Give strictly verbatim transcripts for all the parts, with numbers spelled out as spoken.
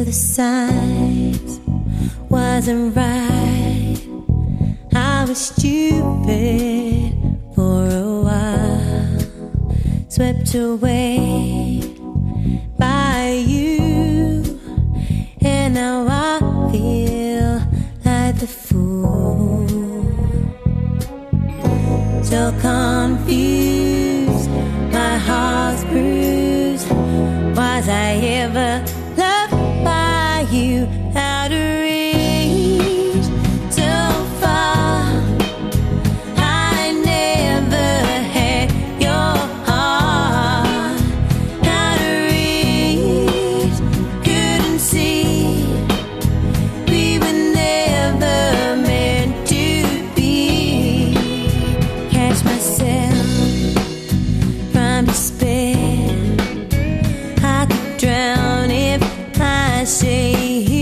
the signs wasn't right. I was stupid for a while, swept away by you, and now I feel like the fool. So confused, my heart's bruised. Was I ever loved by you? Out of reach, so far. I never had your heart. Out of reach, couldn't see. We were never meant to be. Catch myself from despair. I could drown if I say.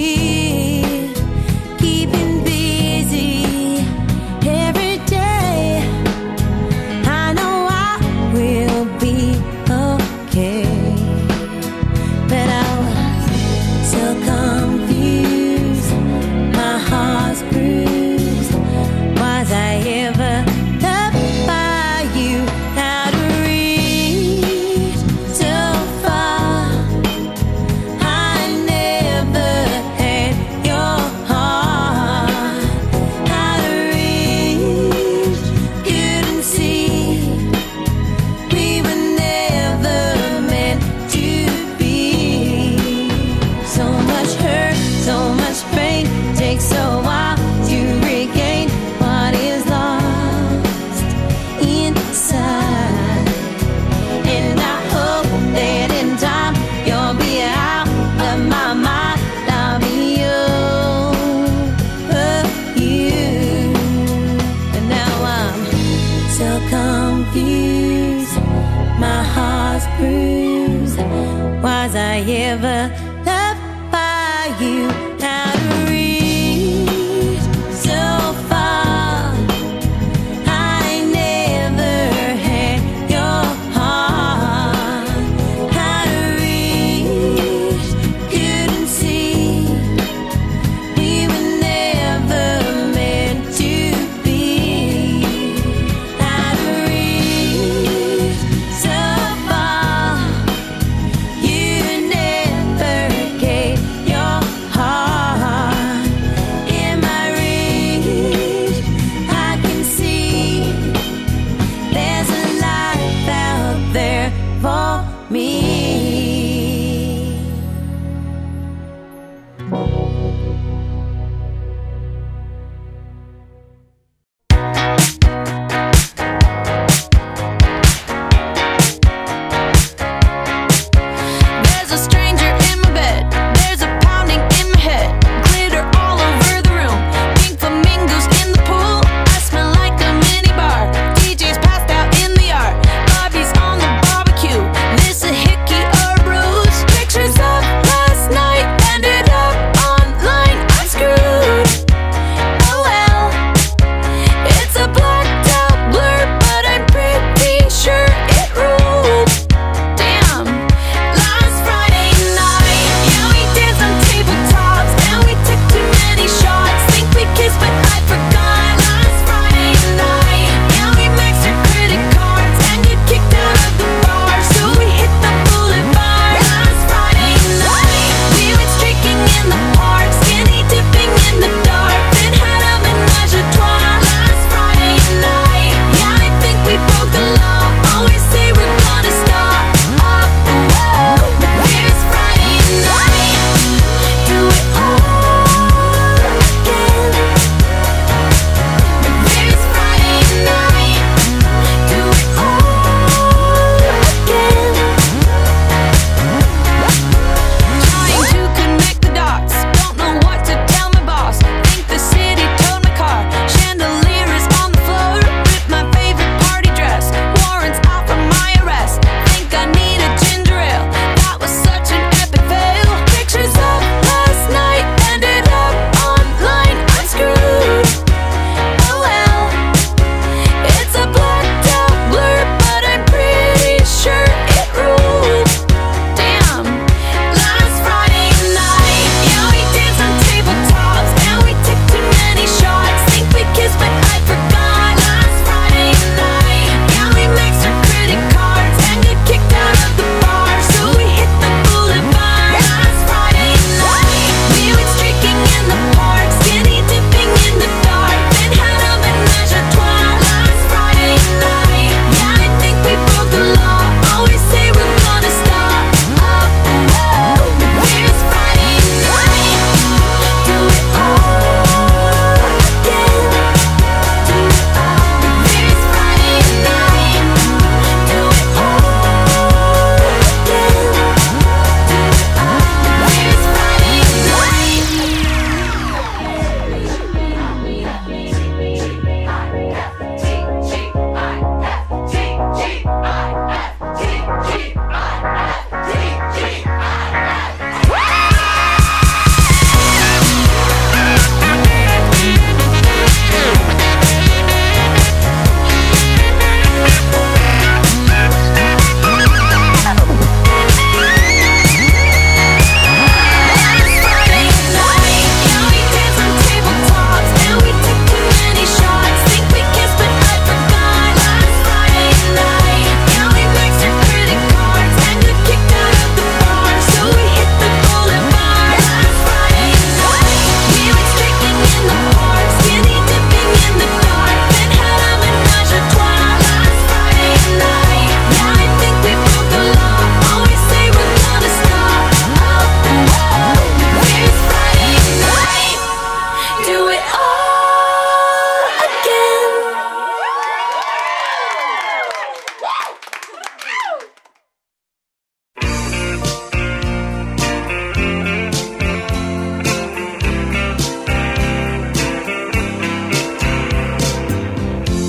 Confused, my heart's bruised. Was I ever loved by you? Out of reach, so far. I never had your heart. Out of reach, couldn't see. We were never meant to be. Heart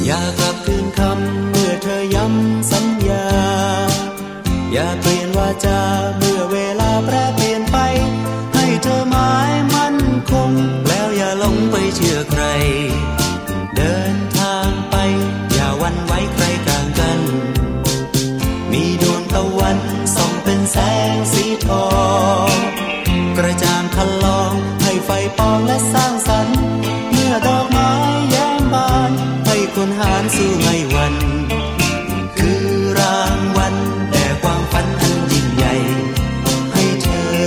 อย่ากลับคืนคำเมื่อเธอย้ำสัญญาอย่าเปลี่ยนวาจาเมื่อเวลาแปรเปลี่ยนไปให้เธอหมายมั่นคงแล้วอย่าหลงไปเชื่อใครเดินทางไปอย่าหวั่นไหวใครกลางกันมีดวงตะวันส่องเป็นแสงสีทองกระจ่างคันลองให้ไฟปองและสร้างสรรค์เมื่อดอกไม้แย้มบานให้คนหารสู้ให้วันคือรางวัลแด่ความฝันอันยิ่งใหญ่ให้เธอ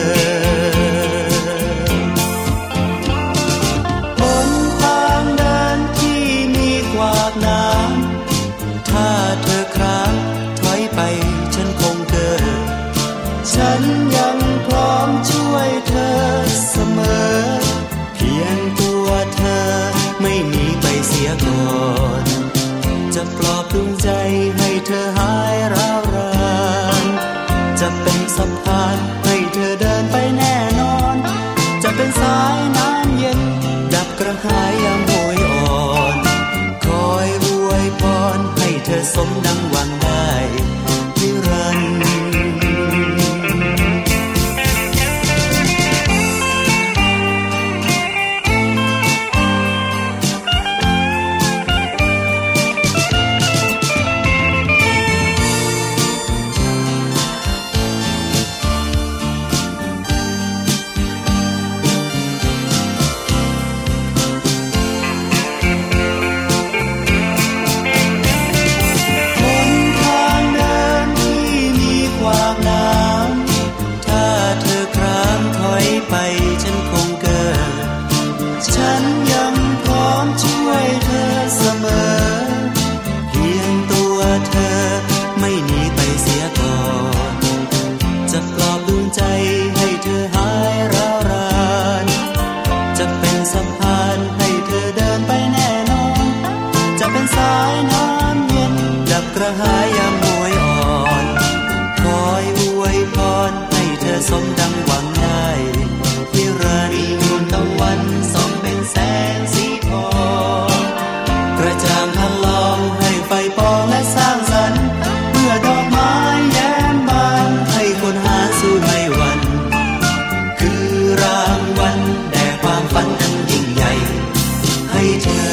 บนทางเดินที่มีขวากน้ำถ้าเธอคร้างถอยไปฉันคงเกิดฉันยังพร้อมช่วยเธอเสมอเพียงตัวเธอไม่หนีไปเสียก่อนจะปลอบดวงใจให้เธอหายร้าวรานจะเป็นสะพานให้เธอเดินไปแน่นอนจะเป็นสายน้ำเย็นดับกระหายยามโหยอ่อนคอยอวยพรให้เธอสมดังหวังได้นิรันดร์กระหายยามโหยอ่อนคอยอวยพรให้เธอสมดังหวังได้นิรันดร์ดวงตะวันส่องเป็นแสงสีทองกระจ่างคันลองให้ไฟปองและสร้างสรรค์เมื่อดอกไม้แย้มบานให้คนหาสู้ให้วันคือรางวัลแด่ความฝันอันยิ่งใหญ่ให้เธอ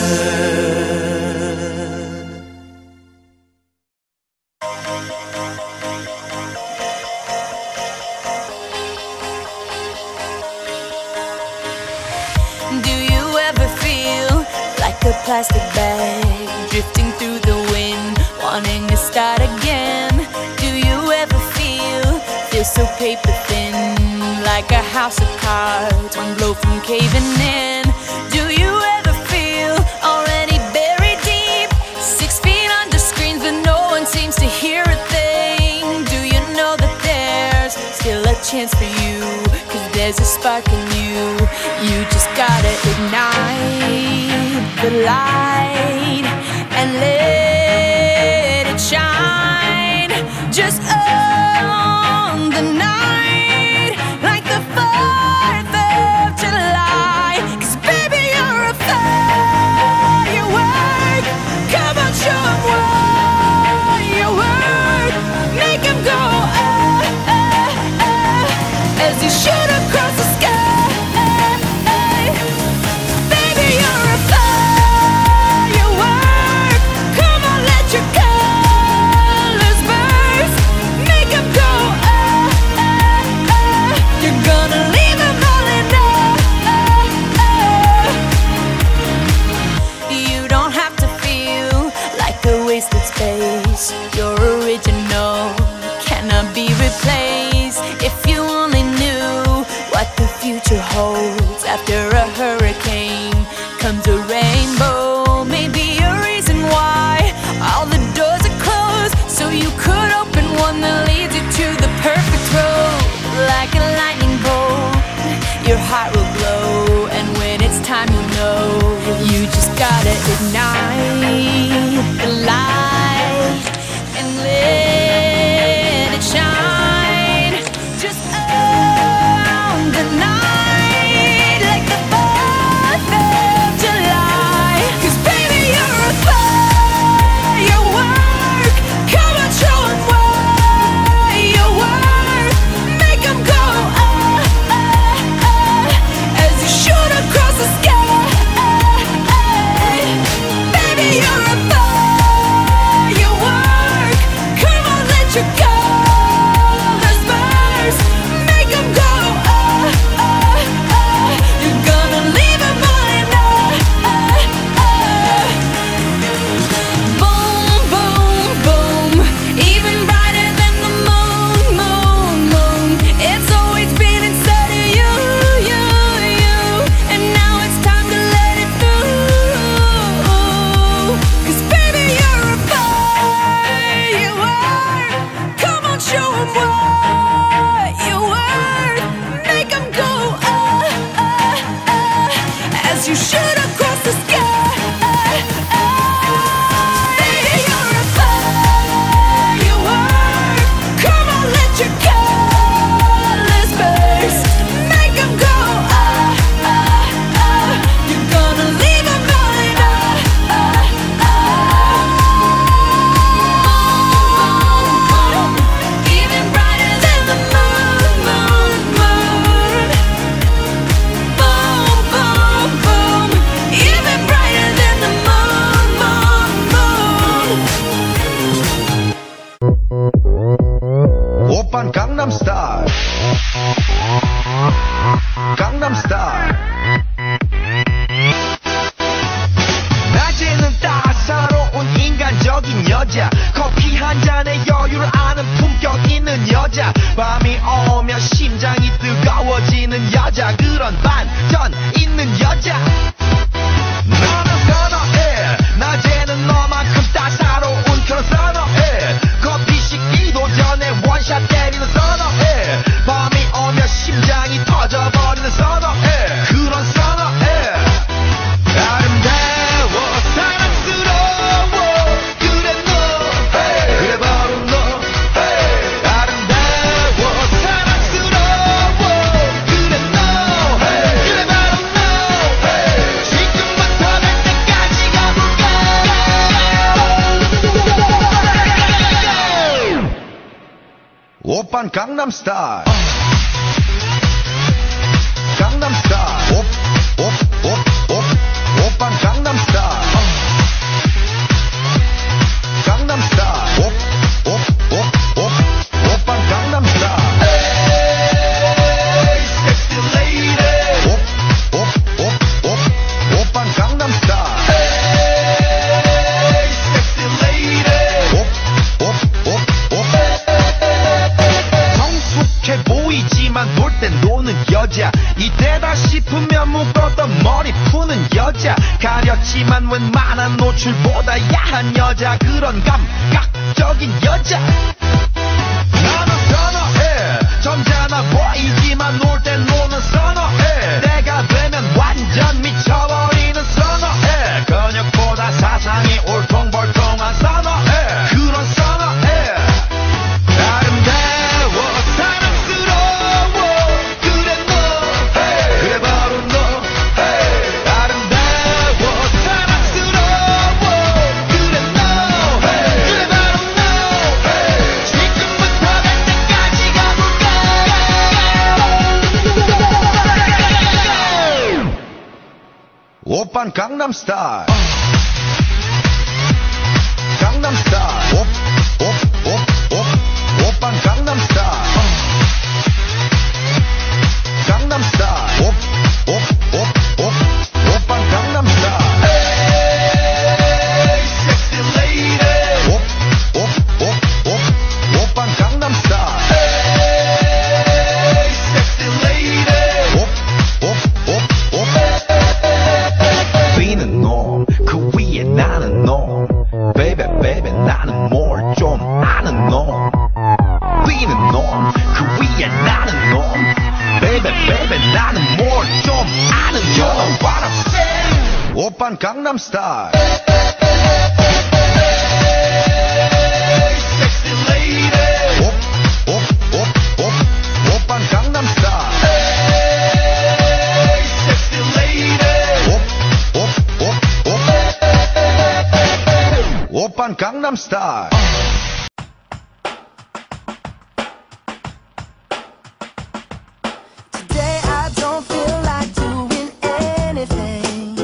plastic bag drifting through the wind, wanting to start again. Do you ever feel, feel so paper thin, like a house of cards, one blow from caving in? Do you ever feel already buried deep, six feet under screens but no one seems to hear a thing? Do you know that there's still a chance for you, cause there's a spark in you, you just gotta ignite the light and let it shine. Just own the night like the fourth of July. Cause baby you're a firework. Come on, show 'em what you work. Make 'em go ah, ah, ah, as you shoot across the sky. Your original cannot be replaced. If you only knew what the future holds. After a hurricane comes a rainbow. Maybe a reason why all the doors are closed, so you could open one that leads you to the perfect road. Like a lightning bolt, your heart will glow, and when it's time you know, you just gotta ignite the light 오빤 강남스타일 강남스타일 옵옵옵옵 오빤 강남스타일 강남스타일 옵옵옵옵 오빤 강남스타일 에이 섹시 레이디 옵옵옵옵 오빤 강남스타일 에이 섹시 레이디 옵옵옵옵 성숙해 보이지만 놀 땐 노는 여자 이때다 싶으면 묶었던 머리 푸는 여자 가렸지만 웬만한 노출보다 야한 여자 그런 감각적인 여자 나는 선호해 점잖아 보이지만 놀 땐 노는 선호해 내가 되면 완전 미쳐버리는 선호해 근육보다 사상이 울퉁불퉁한 선호해 그런 선호해 아름다워 사랑스러워 그래 너 hey. 그래 바로 너 hey. 아름다워 사랑스러워 그래 너 hey. 그래 바로 너 hey. 지금부터 갈 때까지 가볼까 오빤 강남스타일 강남스타일 옵옵옵옵 오빤 강남스타일 강남스타일 옵옵옵옵 오빤 강남스타일 에이 섹시 레이디 옵옵옵옵 오빤 강남스타일 에이 섹시 레이디 옵옵옵옵 비는 놈 그 위에 나는 놈 베이베 베이베 나는 뭘 좀 아는 놈 비는 놈 그 위에 나는 놈 베이베 베이베 나는 뭘 좀 아는 놈 You know what I'm saying 오빤 강남스타일 섹시 레이디 옵옵옵옵 오빤 강남스타일 섹시 레이디 옵옵옵옵 오빤 강남스타일 Today I don't feel like doing anything.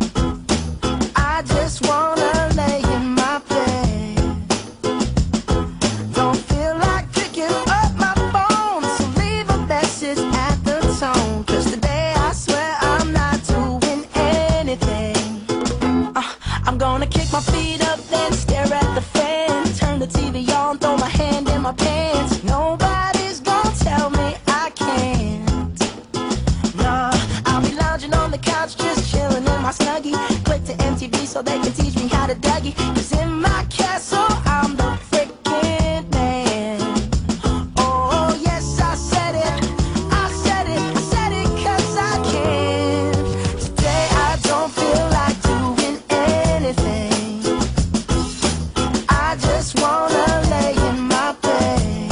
I just wanna lay in my bed. Don't feel like picking up my phone, so leave a message at the tone. 'Cause today I swear I'm not doing anything. Uh, I'm gonna kick my feet up, then stare at the fan. Turn the T V on, throw my hand in my pants. Nobody's gonna tell me I can't. Nah, I'll be lounging on the couch, just chilling in my Snuggie. Click to M T V so they can teach me how to Dougie. 'Cause in my castle, I'm the freaking man. Oh, yes, I said it. I said it. I said it 'cause I can. Today I don't feel like doing anything. I just wanna lay in my bed.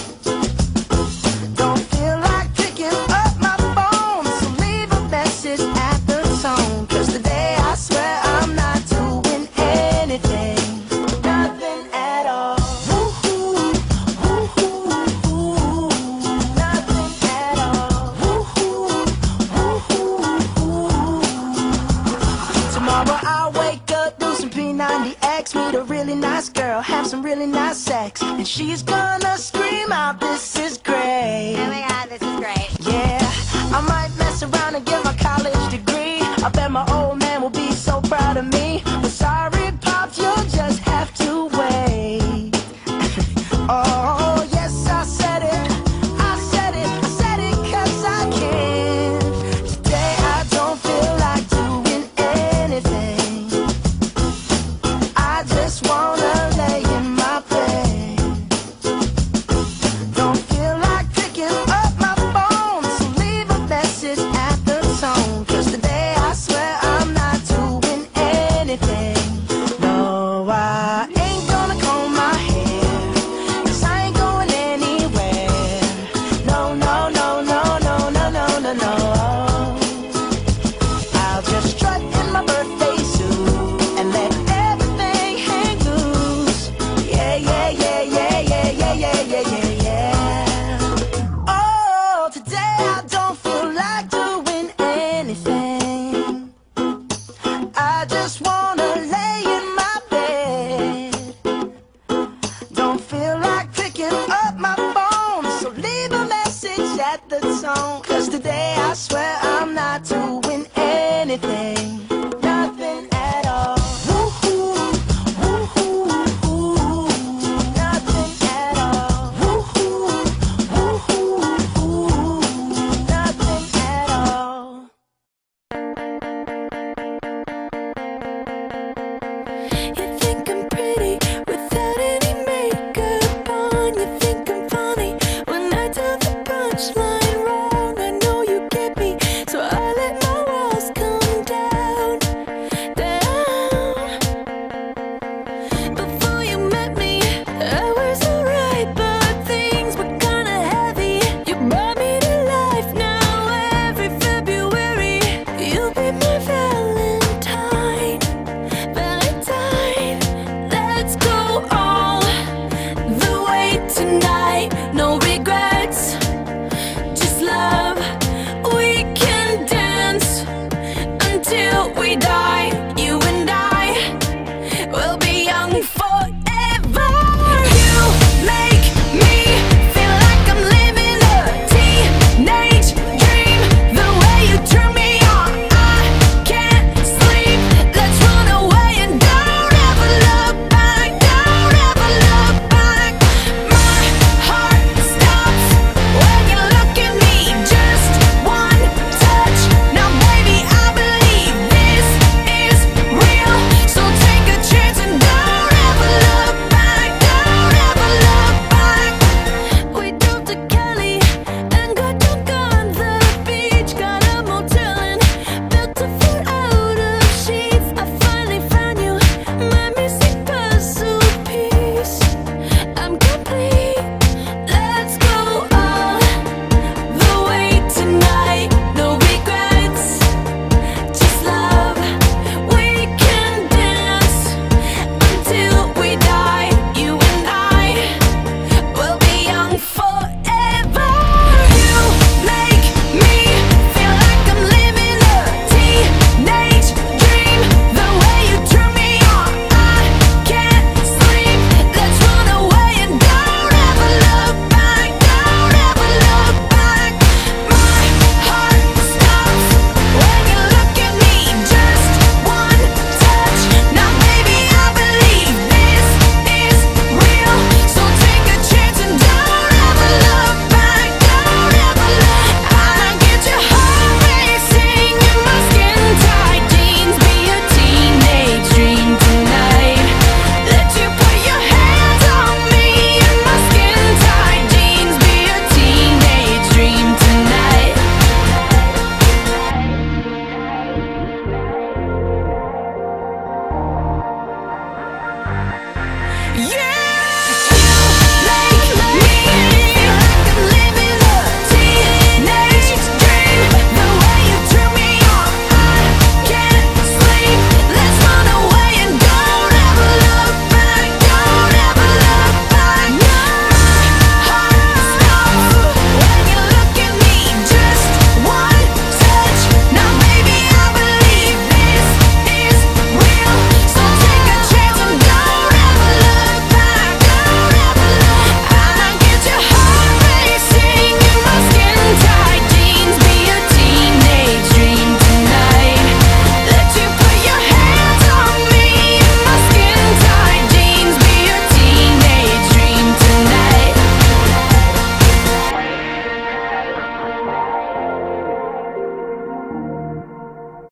Don't feel like picking up my phone, so leave a message at the tone. 'Cause today I swear I'm not doing anything. Nothing at all. Woo-hoo, woo-hoo, woo. Nothing at all. Woo-hoo, woo-hoo, woo. Tomorrow I'll wake up, do some P ninety X, meet a really nice girl, have some really nice sex, and she's gonna scream out, "This is great." Oh my god, this is great. Yeah, I might mess around and get my college degree. I bet my old